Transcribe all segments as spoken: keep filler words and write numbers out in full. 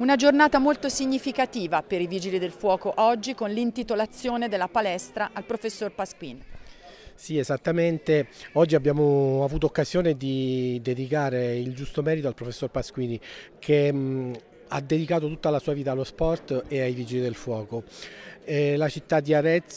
Una giornata molto significativa per i Vigili del Fuoco oggi con l'intitolazione della palestra al professor Pasquini. Sì, esattamente. Oggi abbiamo avuto occasione di dedicare il giusto merito al professor Pasquini che mh, ha dedicato tutta la sua vita allo sport e ai Vigili del Fuoco. E la città di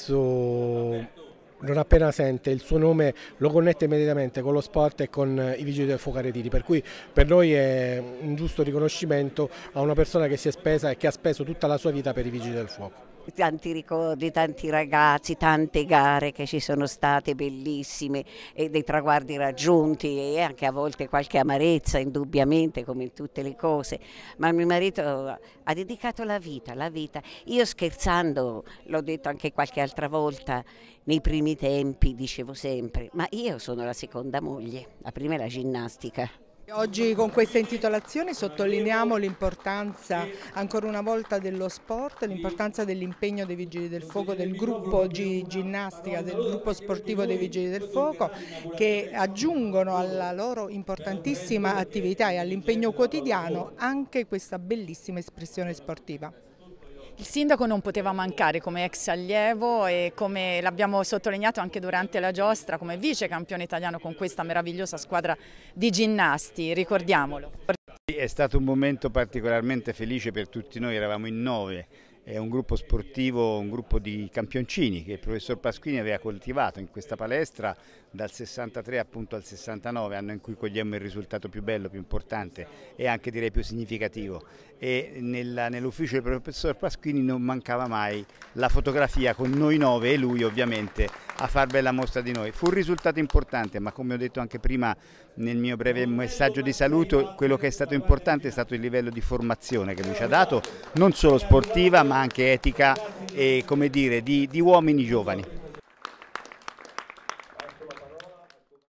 Arezzo, non appena sente il suo nome, lo connette immediatamente con lo sport e con i Vigili del Fuoco aretini, per cui per noi è un giusto riconoscimento a una persona che si è spesa e che ha speso tutta la sua vita per i Vigili del Fuoco. Tanti ricordi, tanti ragazzi, tante gare che ci sono state bellissime e dei traguardi raggiunti e anche a volte qualche amarezza indubbiamente come in tutte le cose, ma mio marito ha dedicato la vita, la vita. Io scherzando, l'ho detto anche qualche altra volta, nei primi tempi dicevo sempre, ma io sono la seconda moglie, la prima è la ginnastica. Oggi con questa intitolazione sottolineiamo l'importanza ancora una volta dello sport, l'importanza dell'impegno dei Vigili del Fuoco, del gruppo G ginnastica, del gruppo sportivo dei Vigili del Fuoco, che aggiungono alla loro importantissima attività e all'impegno quotidiano anche questa bellissima espressione sportiva. Il sindaco non poteva mancare come ex allievo e come l'abbiamo sottolineato anche durante la giostra come vice campione italiano con questa meravigliosa squadra di ginnasti, ricordiamolo. È stato un momento particolarmente felice per tutti noi, eravamo in nove. È un gruppo sportivo, un gruppo di campioncini che il professor Pasquini aveva coltivato in questa palestra dal sessantatré appunto al sessantanove, anno in cui cogliemmo il risultato più bello, più importante e anche direi più significativo. E nell'ufficio del professor Pasquini non mancava mai la fotografia con noi nove e lui ovviamente a far bella mostra di noi. Fu un risultato importante, ma come ho detto anche prima nel mio breve messaggio di saluto, quello che è stato importante è stato il livello di formazione che lui ci ha dato, non solo sportiva ma anche etica e come dire di, di uomini giovani.